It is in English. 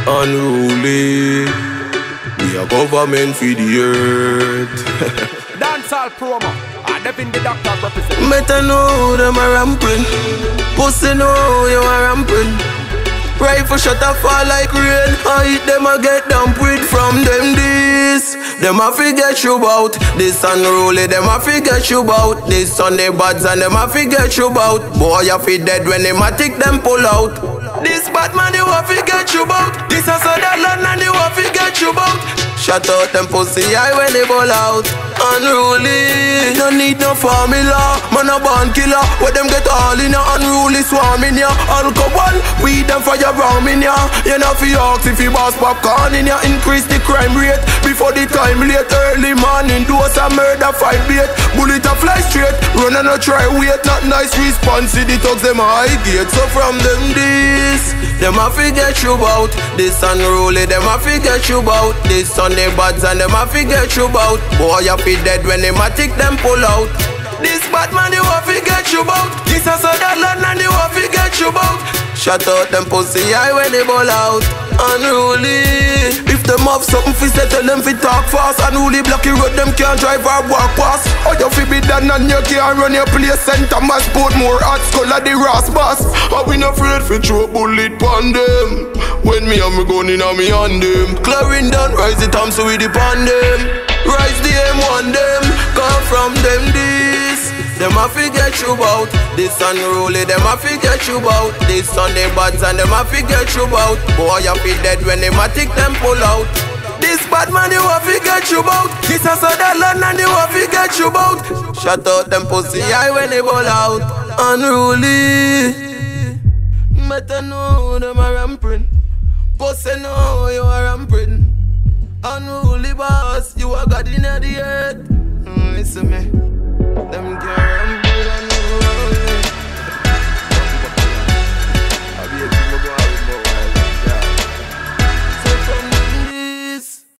Unruly. We are government for the earth. Dancehall promo. I never in the doctor represent. Better know them a ramping. Pussy know you a ramping. Rifle shot a fall like rain. I hit them a get damp with from them this. Them a forget you about this unruly. Them a forget you about this Sunday bads and them a forget you about. Boy you feel dead when them a take them pull out. This bad man you a forget you about. This a Sutherland and you a forget you about. Shut out them pussy eye when they ball out. Unruly, no need no formula. Man a born killer, where them get all in ya. Unruly swarming ya. Alcohol, weed and fire bomb in ya. You know fi ox if you boss popcorn in ya. Increase the crime rate before the time late. Early morning, dose a murder fight bait. Bullet a fly straight, run and a try wait. Not nice response, see the thugs them a high gate. So from them this, them a forget you about this unruly. Them a forget you about this Sunday bads and them a forget you about. Boy you be dead when them a take them pull out. This bad man you a forget you about. This a Sutherland and you a forget you about. Shut out them pussy eye when they ball out. Unruly. If them have something fi say, tell them fi talk fast. Unruly blocky road, them can't drive or walk past. Or you fi be done and you can't run your place. Center mass put more hot skull at the Ross boss. But we not afraid fi throw bullet pon them. When me and me gun in and me on them. Clarendon rise the time so we depend them. Rise the M1 them. Come from them this. Them a forget you about this unruly. Them a forget you about this Sunday bads and them a forget you about. Boy you feel dead when them a take them pull out. This bad man you a forget you about. This a Sutherland and you a forget you about. Shut out them pussy eye when they ball out. Unruly. Better know them a ramping. Pussy know you a ramping. Unruly boss, you a god in the earth. Listen me.